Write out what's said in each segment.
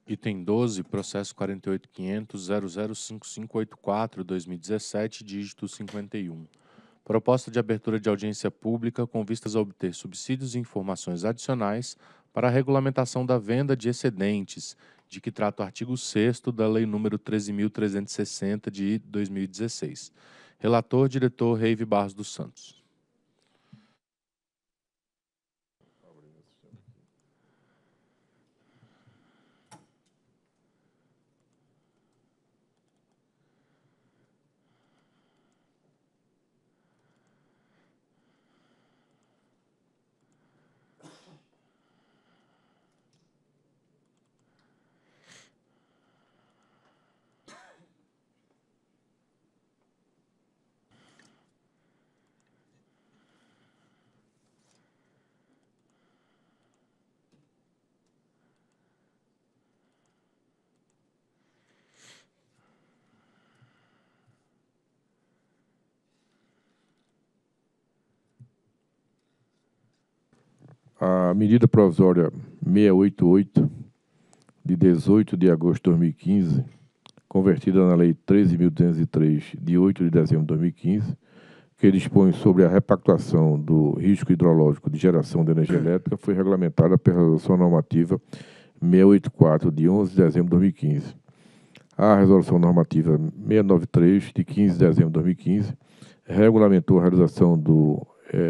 Item 12, processo 48.500.005584/2017, dígito 51. Proposta de abertura de audiência pública com vistas a obter subsídios e informações adicionais para a regulamentação da venda de excedentes, de que trata o artigo 6º da Lei nº 13.360, de 2016. Relator, diretor Reive Barros dos Santos. A medida provisória 688, de 18 de agosto de 2015, convertida na Lei 13.203, de 8 de dezembro de 2015, que dispõe sobre a repactuação do risco hidrológico de geração de energia elétrica, foi regulamentada pela Resolução Normativa 684, de 11 de dezembro de 2015. A Resolução Normativa 693, de 15 de dezembro de 2015, regulamentou a realização do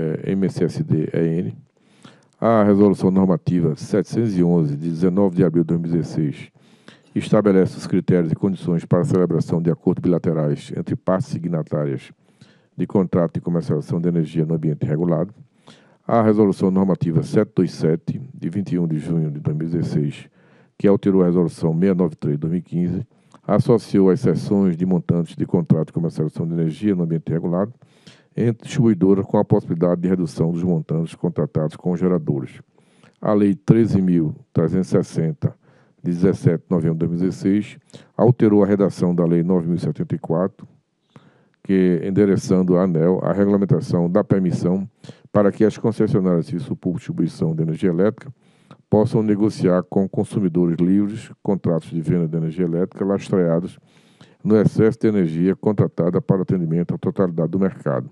MSSD-EN. A Resolução Normativa 711, de 19 de abril de 2016, estabelece os critérios e condições para a celebração de acordos bilaterais entre partes signatárias de contrato de comercialização de energia no ambiente regulado. A Resolução Normativa 727, de 21 de junho de 2016, que alterou a Resolução 693 de 2015, associou as cessões de montantes de contrato de comercialização de energia no ambiente regulado entre distribuidora, com a possibilidade de redução dos montantes contratados com os geradores. A Lei 13.360, de 17 de novembro de 2016, alterou a redação da Lei 9.074, que, endereçando à ANEEL a regulamentação da permissão para que as concessionárias de serviço público de distribuição de energia elétrica possam negociar com consumidores livres contratos de venda de energia elétrica lastreados no excesso de energia contratada para atendimento à totalidade do mercado.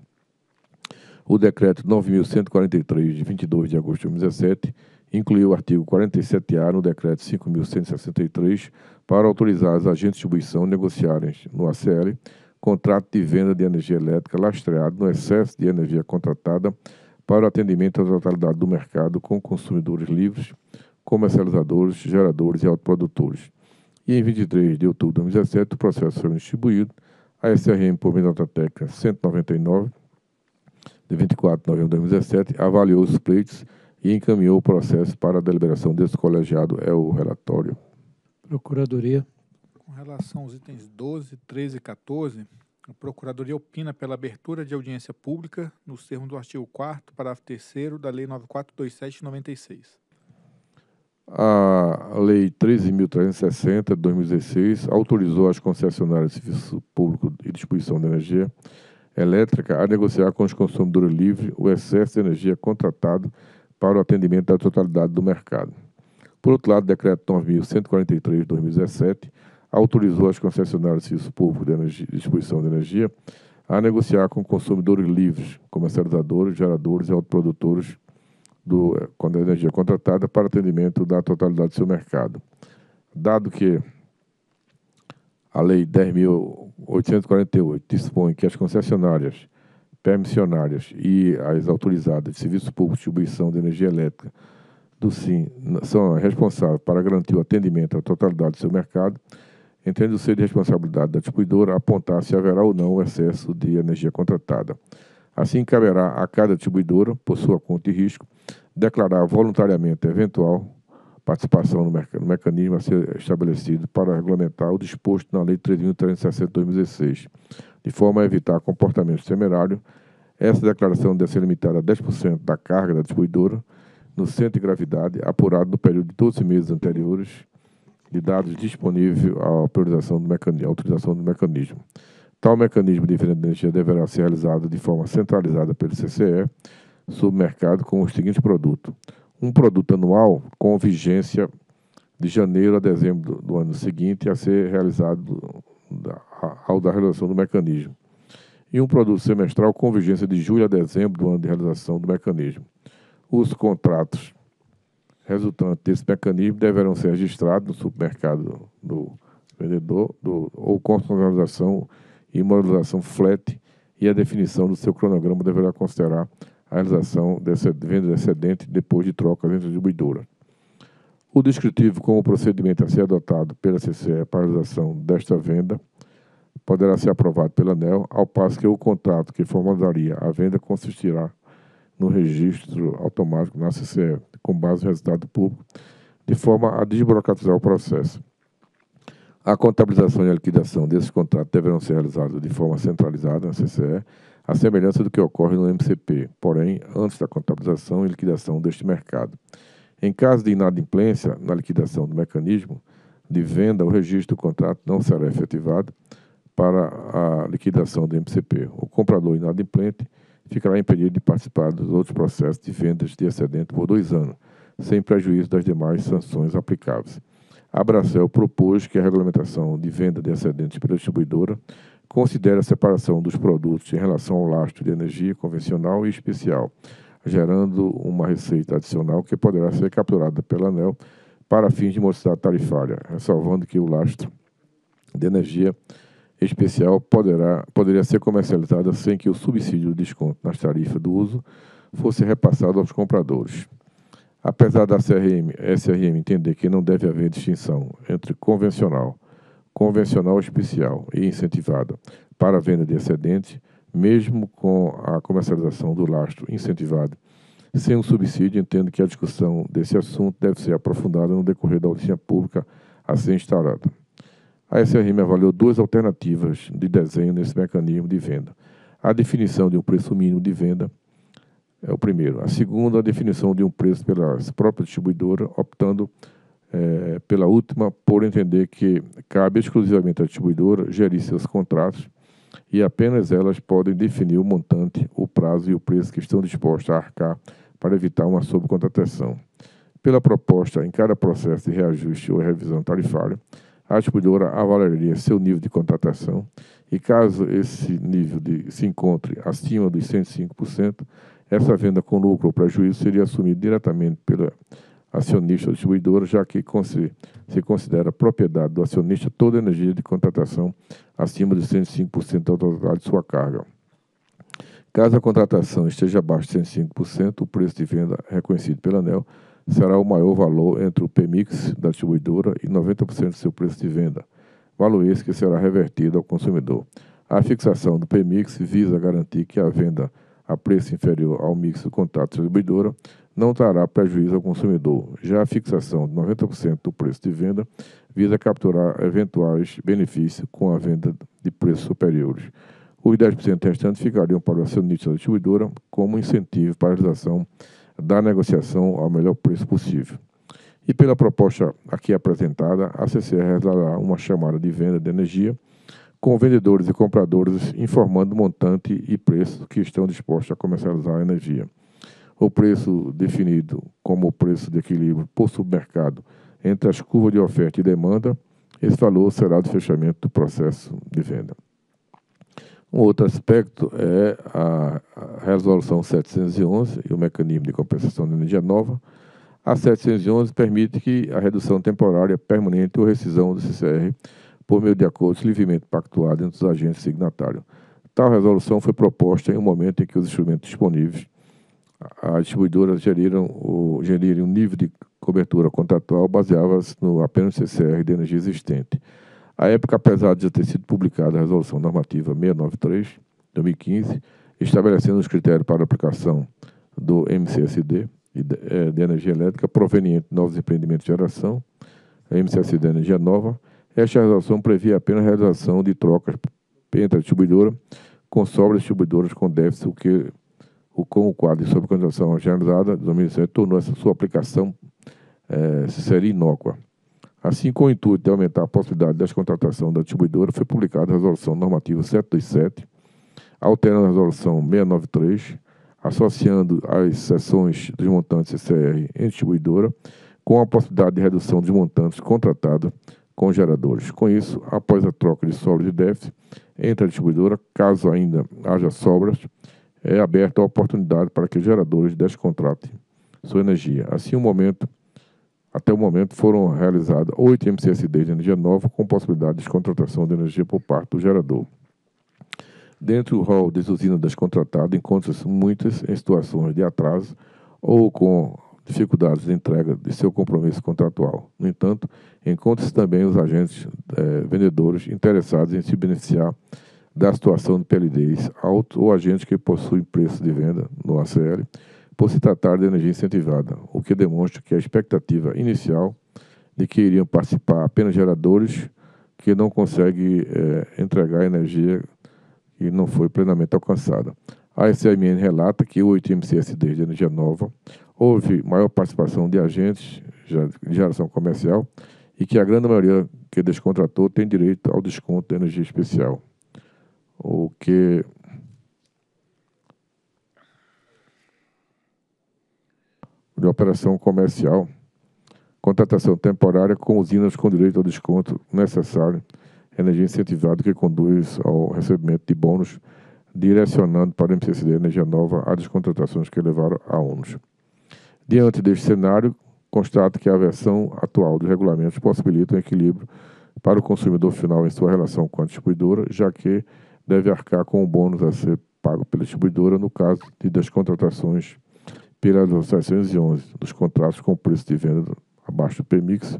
O Decreto 9.143, de 22 de agosto de 2017, incluiu o artigo 47A no Decreto 5.163 para autorizar os agentes de distribuição a negociarem no ACL contrato de venda de energia elétrica lastreado no excesso de energia contratada para o atendimento à totalidade do mercado com consumidores livres, comercializadores, geradores e autoprodutores. E em 23 de outubro de 2017, o processo foi distribuído. A SRM, por meio da nota técnica 199, de 24 de novembro de 2017, avaliou os pleitos e encaminhou o processo para a deliberação desse colegiado. É o relatório. Procuradoria. Com relação aos itens 12, 13 e 14, a Procuradoria opina pela abertura de audiência pública nos termos do artigo 4º, parágrafo 3º da Lei 9427/96. A Lei 13.360, de 2016, autorizou as concessionárias de serviço público e distribuição de energia elétrica a negociar com os consumidores livres o excesso de energia contratado para o atendimento da totalidade do mercado. Por outro lado, o Decreto 9.143, de 2017, autorizou as concessionárias de serviço público de distribuição de energia a negociar com consumidores livres, comercializadores, geradores e autoprodutores com a energia contratada para atendimento da totalidade do seu mercado. Dado que a Lei 10.848 dispõe que as concessionárias, permissionárias e as autorizadas de serviço público de distribuição de energia elétrica do SIM são responsáveis para garantir o atendimento à totalidade do seu mercado, entende ser de responsabilidade da distribuidora apontar se haverá ou não o excesso de energia contratada. Assim, caberá a cada distribuidora, por sua conta e risco, declarar voluntariamente a eventual participação no mecanismo a ser estabelecido para regulamentar o disposto na Lei 3.360 de 2016, de forma a evitar comportamento temerário. Essa declaração deve ser limitada a 10% da carga da distribuidora no centro de gravidade, apurado no período de 12 meses anteriores de dados disponíveis à autorização do mecanismo. Tal mecanismo de venda de energia deverá ser realizado de forma centralizada pelo CCE, submercado com os seguintes produtos: um produto anual com vigência de janeiro a dezembro do ano seguinte a ser realizado ao da realização do mecanismo, e um produto semestral com vigência de julho a dezembro do ano de realização do mecanismo. Os contratos resultantes desse mecanismo deverão ser registrados no supermercado do vendedor ou com personalização e modalização flat, e a definição do seu cronograma deverá considerar a realização dessa venda de excedente depois de trocas entre distribuidoras. O descritivo com o procedimento a ser adotado pela CCE para a realização desta venda poderá ser aprovado pela ANEEL, ao passo que o contrato que formalizaria a venda consistirá no registro automático na CCE, com base no resultado público, de forma a desburocratizar o processo. A contabilização e a liquidação desses contratos deverão ser realizadas de forma centralizada na CCE, à semelhança do que ocorre no MCP, porém, antes da contabilização e liquidação deste mercado. Em caso de inadimplência na liquidação do mecanismo de venda, o registro do contrato não será efetivado para a liquidação do MCP. O comprador inadimplente ficará impedido de participar dos outros processos de vendas de excedente por 2 anos, sem prejuízo das demais sanções aplicáveis. A Abracel propôs que a regulamentação de venda de excedentes pela distribuidora considere a separação dos produtos em relação ao lastro de energia convencional e especial, gerando uma receita adicional que poderá ser capturada pela ANEEL para fins de morosidade tarifária, ressalvando que o lastro de energia especial poderia ser comercializada sem que o subsídio de desconto nas tarifas do uso fosse repassado aos compradores. Apesar da SRM entender que não deve haver distinção entre convencional especial e incentivada para a venda de excedente, mesmo com a comercialização do lastro incentivado sem um subsídio, entendo que a discussão desse assunto deve ser aprofundada no decorrer da audiência pública a ser instaurada. A SRM avaliou 2 alternativas de desenho nesse mecanismo de venda. A definição de um preço mínimo de venda é o primeiro. A segunda, a definição de um preço pela própria distribuidora, optando pela última, por entender que cabe exclusivamente à distribuidora gerir seus contratos e apenas elas podem definir o montante, o prazo e o preço que estão dispostas a arcar para evitar uma sobrecontratação. Pela proposta, em cada processo de reajuste ou revisão tarifária, a distribuidora avaliaria seu nível de contratação e, caso esse nível se encontre acima dos 105%, essa venda com lucro ou prejuízo seria assumida diretamente pela acionista distribuidora, já que se considera propriedade do acionista toda a energia de contratação acima de 105% da totalidade de sua carga. Caso a contratação esteja abaixo de 105%, o preço de venda reconhecido pela ANEEL será o maior valor entre o PMIX da distribuidora e 90% do seu preço de venda, valor esse que será revertido ao consumidor. A fixação do PMIX visa garantir que a venda a preço inferior ao mix do contrato da distribuidora não trará prejuízo ao consumidor. Já a fixação de 90% do preço de venda visa capturar eventuais benefícios com a venda de preços superiores. Os 10% restantes ficariam para o acionista da distribuidora como incentivo para a realização da negociação ao melhor preço possível. E pela proposta aqui apresentada, a CCE realizará uma chamada de venda de energia com vendedores e compradores informando o montante e preço que estão dispostos a comercializar a energia. O preço definido como o preço de equilíbrio por submercado entre as curvas de oferta e demanda, esse valor será do fechamento do processo de venda. Um outro aspecto é a Resolução 711 e o mecanismo de compensação de energia nova. A 711 permite que a redução temporária, permanente ou rescisão do CCR por meio de acordos livremente pactuados entre os agentes signatários. Tal resolução foi proposta em um momento em que os instrumentos disponíveis, as distribuidoras geririam um nível de cobertura contratual baseava-se apenas no CCR de energia existente. À época, apesar de já ter sido publicada a Resolução Normativa 693, 2015, estabelecendo os critérios para a aplicação do MCSD de energia elétrica proveniente de novos empreendimentos de geração, a MCSD de energia nova, esta resolução previa apenas a realização de trocas entre a distribuidora com sobras distribuidoras com déficit, com o quadro de sobrecontratação generalizada de 2007 tornou essa sua aplicação seria inócua. Assim, com o intuito de aumentar a possibilidade da contratação da distribuidora, foi publicada a Resolução Normativa 727, alterando a Resolução 693, associando as seções dos montantes CCR em distribuidora, com a possibilidade de redução dos montantes contratados com os geradores. Com isso, após a troca de sobras de déficit entre a distribuidora, caso ainda haja sobras, é aberta a oportunidade para que os geradores descontratem sua energia. Assim, até o momento, foram realizadas 8 MCSD de energia nova com possibilidade de descontratação de energia por parte do gerador. Dentro do rol das usinas descontratadas, encontram-se muitas em situações de atraso ou com dificuldades de entrega de seu compromisso contratual. No entanto, encontram-se também os agentes vendedores interessados em se beneficiar da situação de PLDs alto ou agentes que possuem preço de venda no ACL, por se tratar de energia incentivada, o que demonstra que a expectativa inicial de que iriam participar apenas geradores que não conseguem entregar energia que não foi plenamente alcançada. A SMN relata que 8 MCSD de energia nova houve maior participação de agentes de geração comercial e que a grande maioria que descontratou tem direito ao desconto de energia especial. O que de operação comercial, contratação temporária com usinas com direito ao desconto necessário, energia incentivada que conduz ao recebimento de bônus, direcionando para o MCSD energia nova as descontratações que levaram a ônus. Diante deste cenário, constato que a versão atual dos regulamentos possibilita um equilíbrio para o consumidor final em sua relação com a distribuidora, já que deve arcar com o bônus a ser pago pela distribuidora no caso de descontratações pela 711 dos contratos com preço de venda abaixo do PMIX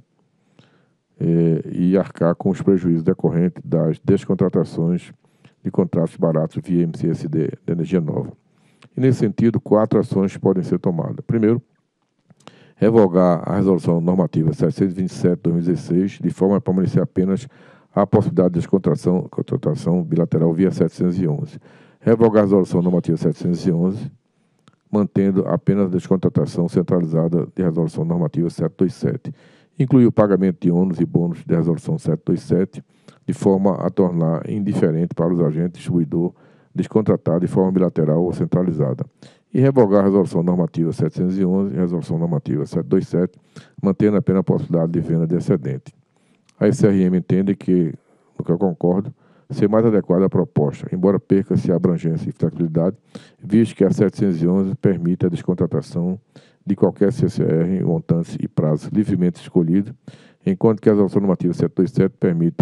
e arcar com os prejuízos decorrentes das descontratações de contratos baratos via MCSD de energia nova. E, nesse sentido, 4 ações podem ser tomadas. Primeiro, revogar a Resolução Normativa 727/2016, de forma a permanecer apenas a possibilidade de descontratação bilateral via 711. Revogar a Resolução Normativa 711, mantendo apenas a descontratação centralizada de Resolução Normativa 727. Incluir o pagamento de ônus e bônus de Resolução 727, de forma a tornar indiferente para os agentes distribuidor descontratado de forma bilateral ou centralizada. E revogar a Resolução Normativa 711 e a Resolução Normativa 727, mantendo apenas a possibilidade de venda de excedente. A SRM entende que, no que eu concordo, ser mais adequada a proposta, embora perca-se a abrangência e flexibilidade, visto que a 711 permite a descontratação de qualquer CCR em montantes e prazos livremente escolhidos, enquanto que a Resolução Normativa 727 permite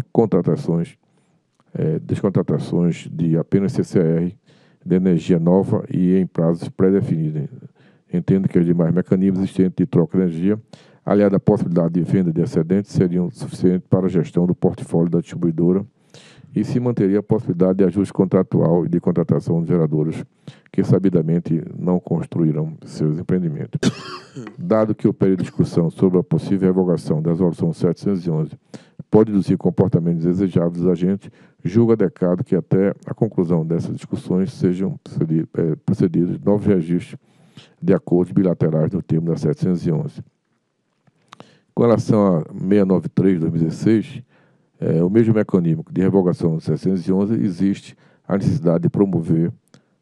descontratações de apenas CCR de energia nova e em prazos pré-definidos. Entendo que os demais mecanismos existentes de troca de energia, aliado à possibilidade de venda de excedentes, seriam suficientes para a gestão do portfólio da distribuidora e se manteria a possibilidade de ajuste contratual e de contratação de geradores que sabidamente não construirão seus empreendimentos. Dado que o período de discussão sobre a possível revogação da Resolução 711 pode induzir comportamentos desejáveis dos agentes, julgo adequado que até a conclusão dessas discussões sejam procedidos novos registros de acordos bilaterais no termo da 711. Com relação a 693 de 2016, o mesmo mecanismo de revogação de 711, existe a necessidade de promover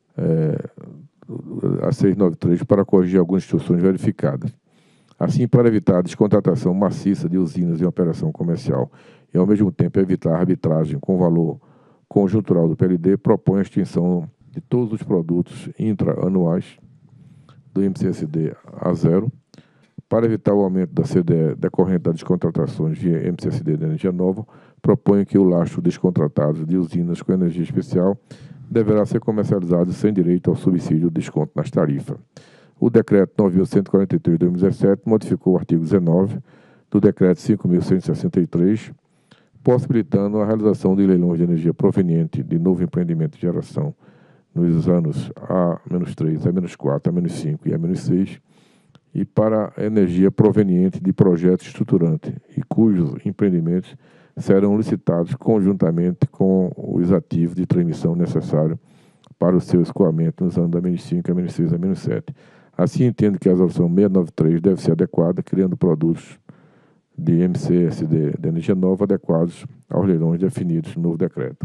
a 693 para corrigir algumas instruções verificadas. Assim, para evitar a descontratação maciça de usinas em operação comercial e, ao mesmo tempo, evitar a arbitragem com valor conjuntural do PLD, propõe a extinção de todos os produtos intra-anuais do MCSD a zero, para evitar o aumento da CDE decorrente das descontratações via MCSD de energia nova, proponho que o lastro descontratado de usinas com energia especial deverá ser comercializado sem direito ao subsídio ou desconto nas tarifas. O Decreto 9.143 de 2017 modificou o artigo 19 do Decreto 5.163, possibilitando a realização de leilões de energia proveniente de novo empreendimento de geração nos anos A-3, A-4, A-5 e A-6, e para a energia proveniente de projetos estruturantes e cujos empreendimentos serão licitados conjuntamente com os ativos de transmissão necessários para o seu escoamento nos anos A-5, A-6 e A-7. Assim, entendo que a Resolução 693 deve ser adequada, criando produtos de MCSD de energia nova adequados aos leilões definidos no novo decreto.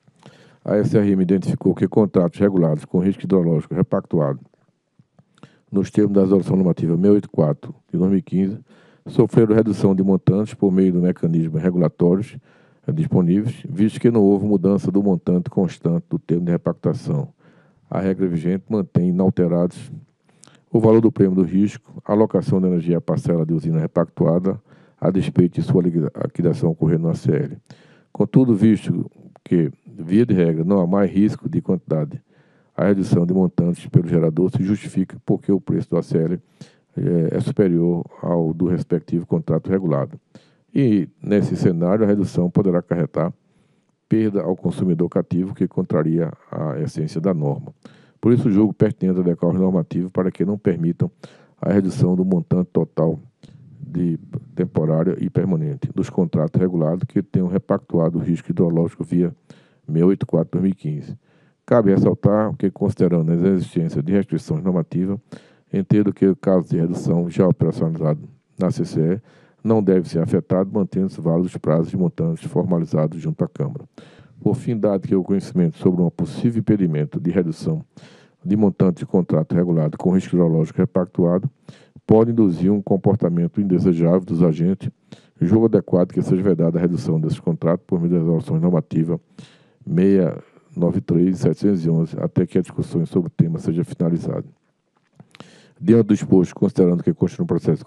A SRM identificou que contratos regulados com risco hidrológico repactuado nos termos da Resolução Normativa 684 de 2015, sofreram redução de montantes por meio do mecanismos regulatórios disponíveis, visto que não houve mudança do montante constante do termo de repactuação. A regra vigente mantém inalterados o valor do prêmio do risco, a alocação de energia à parcela de usina repactuada, a despeito de sua liquidação ocorrer no ACL. Contudo, visto que, via de regra, não há mais risco de quantidade, a redução de montantes pelo gerador se justifica porque o preço do ACL é superior ao do respectivo contrato regulado. E, nesse cenário, a redução poderá acarretar perda ao consumidor cativo, que contraria a essência da norma. Por isso, julgo pertinente adequar os normativos para que não permitam a redução do montante total de temporária e permanente dos contratos regulados que tenham repactuado o risco hidrológico via 684/2015. Cabe ressaltar que, considerando a existência de restrições normativas, entendo que o caso de redução já operacionalizado na CCE não deve ser afetado, mantendo-se válidos os prazos de montantes formalizados junto à Câmara. Por fim, dado que o conhecimento sobre um possível impedimento de redução de montante de contrato regulado com risco hidrológico repactuado pode induzir um comportamento indesejável dos agentes, julgo adequado que seja vedada a redução desses contratos por meio das resoluções normativas 693 e 711, até que as discussões sobre o tema sejam finalizadas. Diante do exposto, considerando que consta no processo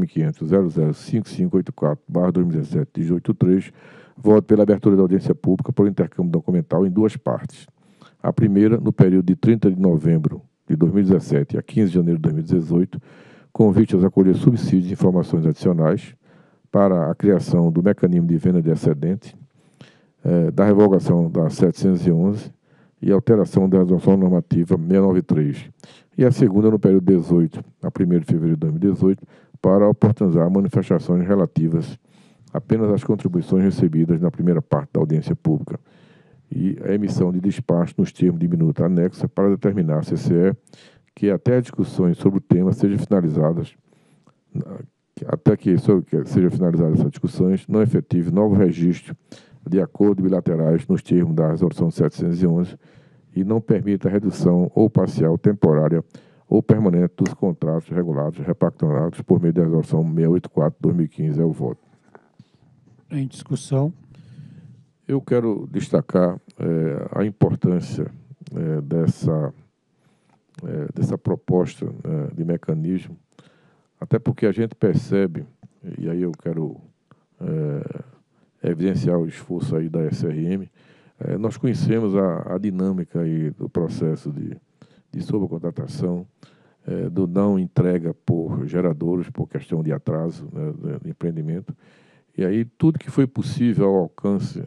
48.500.005584/2017, de 83, voto pela abertura da audiência pública por intercâmbio documental em duas partes. A primeira, no período de 30 de novembro de 2017 a 15 de janeiro de 2018, com vistas a colher subsídios e informações adicionais para a criação do mecanismo de venda de excedente, da revogação da 711 e alteração da resolução normativa 693. E a segunda, no período 18 a 1º de fevereiro de 2018, para oportunizar manifestações relativas apenas às contribuições recebidas na primeira parte da audiência pública e a emissão de despacho nos termos de minuta anexa para determinar a CCE que até as discussões sobre o tema sejam finalizadas, essas discussões, não efetive novo registro de acordos bilaterais nos termos da resolução 711 e não permita a redução ou parcial, temporária ou permanente dos contratos regulados repactuados por meio da resolução 684/2015. É o voto. Em discussão. Eu quero destacar a importância dessa proposta de mecanismo, até porque a gente percebe, e aí eu quero evidenciar o esforço aí da SRM, nós conhecemos a dinâmica aí do processo de sobrecontratação, do não entrega por geradores, por questão de atraso, né, de empreendimento. E aí tudo que foi possível ao alcance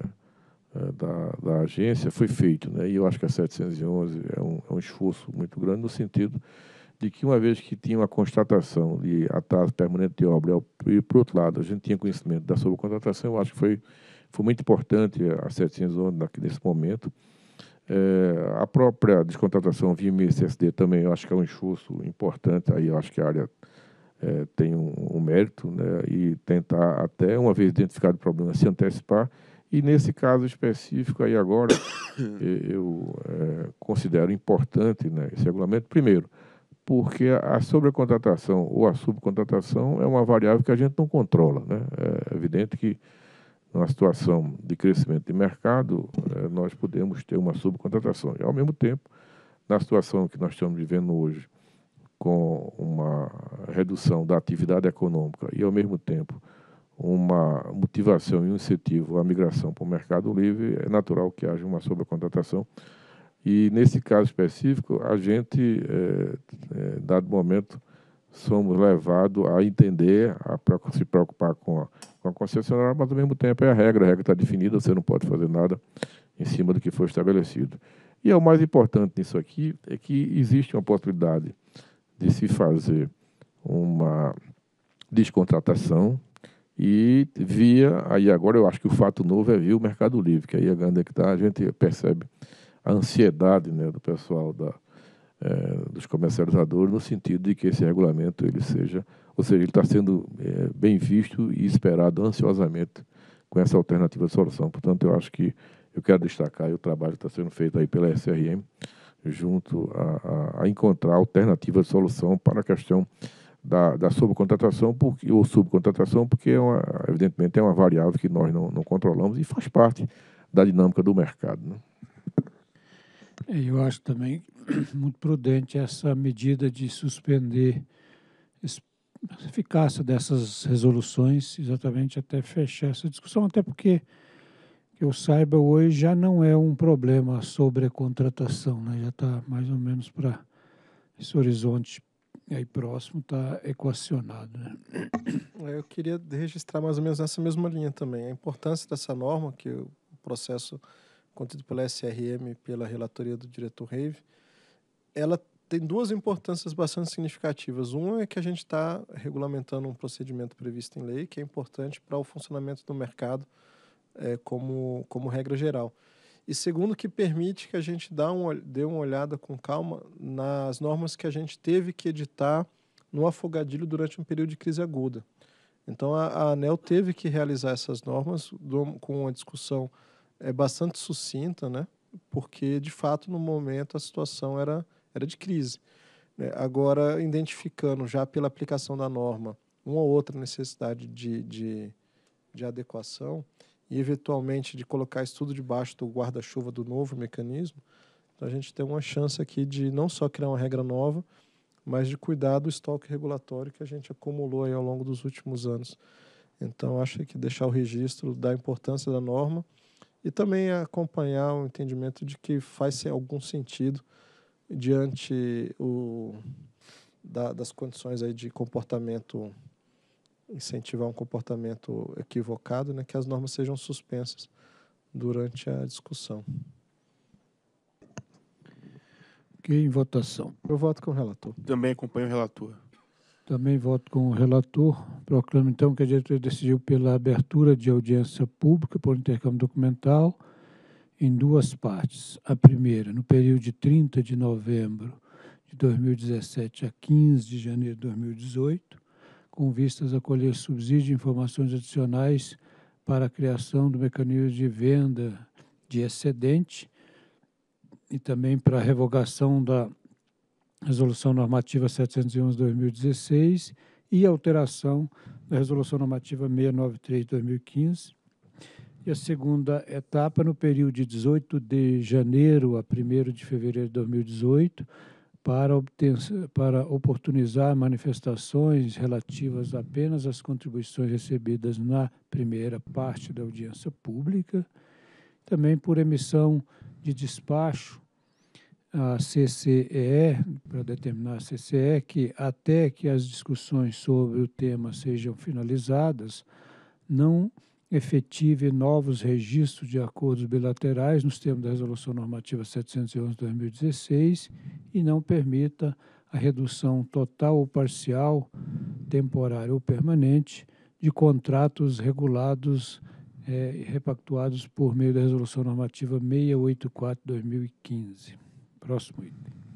da agência foi feito, né? E eu acho que a 711 é um esforço muito grande no sentido de que, uma vez que tinha uma constatação de atraso permanente de obra e, por outro lado, a gente tinha conhecimento da sobrecontratação, eu acho que foi muito importante a 711 nesse momento. A própria descontratação via MSSD também, eu acho que é um esforço importante, aí eu acho que a área tem um mérito, né, e tentar, até uma vez identificado o problema, se antecipar. E nesse caso específico, aí agora, eu considero importante, né, esse regulamento, primeiro, porque a sobrecontratação ou a subcontratação é uma variável que a gente não controla, né? É evidente que, numa situação de crescimento de mercado, nós podemos ter uma subcontratação. E, ao mesmo tempo, na situação que nós estamos vivendo hoje, com uma redução da atividade econômica e, ao mesmo tempo, uma motivação e um incentivo à migração para o mercado livre, é natural que haja uma sobrecontratação. E, nesse caso específico, a gente, dado momento, somos levados a entender, a se preocupar com a concessionária, mas, ao mesmo tempo, é a regra está definida, você não pode fazer nada em cima do que foi estabelecido. E o mais importante nisso aqui é que existe uma possibilidade de se fazer uma descontratação e aí agora eu acho que o fato novo é via o Mercado Livre, que aí a gente percebe a ansiedade, né, do pessoal dos comercializadores, no sentido de que esse regulamento ele está sendo bem visto e esperado ansiosamente com essa alternativa de solução. Portanto, eu acho que eu quero destacar o trabalho que está sendo feito aí pela SRM, junto a encontrar alternativa de solução para a questão da subcontratação, ou subcontratação, porque evidentemente é uma variável que nós não controlamos e faz parte da dinâmica do mercado, né? Eu acho também muito prudente essa medida de suspender a eficácia dessas resoluções, exatamente até fechar essa discussão, até porque, que eu saiba, hoje já não é um problema sobre a contratação, né? Já está mais ou menos para esse horizonte aí próximo, está equacionado, né? Eu queria registrar mais ou menos nessa mesma linha também. A importância dessa norma, que o processo contido pela SRM, pela relatoria do diretor Reive, ela tem duas importâncias bastante significativas. Uma é que a gente está regulamentando um procedimento previsto em lei, que é importante para o funcionamento do mercado como regra geral. E segundo, que permite que a gente dê uma olhada com calma nas normas que a gente teve que editar no afogadilho durante um período de crise aguda. Então, a ANEEL teve que realizar essas normas com uma discussão bastante sucinta, né? Porque, de fato, no momento, a situação era de crise, né? Agora, identificando já pela aplicação da norma uma ou outra necessidade de adequação e, eventualmente, de colocar isso tudo debaixo do guarda-chuva do novo mecanismo, então a gente tem uma chance aqui de não só criar uma regra nova, mas de cuidar do estoque regulatório que a gente acumulou aí ao longo dos últimos anos. Então, acho que deixar o registro da importância da norma e também acompanhar o entendimento de que faz algum sentido diante das condições aí de comportamento, incentivar um comportamento equivocado, né, que as normas sejam suspensas durante a discussão. Ok, em votação. Eu voto com o relator. Também acompanho o relator. Também voto com o relator. Proclamo, então, que a diretoria decidiu pela abertura de audiência pública por intercâmbio documental em duas partes. A primeira, no período de 30 de novembro de 2017 a 15 de janeiro de 2018, com vistas a colher subsídio e informações adicionais para a criação do mecanismo de venda de excedente e também para a revogação da Resolução Normativa 711/2016 e alteração da Resolução Normativa 693/2015. E a segunda etapa, no período de 18 de janeiro a 1º de fevereiro de 2018, para oportunizar manifestações relativas apenas às contribuições recebidas na primeira parte da audiência pública, também por emissão de despacho a CCEE, para determinar a CCE, que até que as discussões sobre o tema sejam finalizadas, não efetive novos registros de acordos bilaterais nos termos da Resolução Normativa 711/2016 e não permita a redução total ou parcial, temporária ou permanente, de contratos regulados e repactuados por meio da Resolução Normativa 684/2015. Próximo item.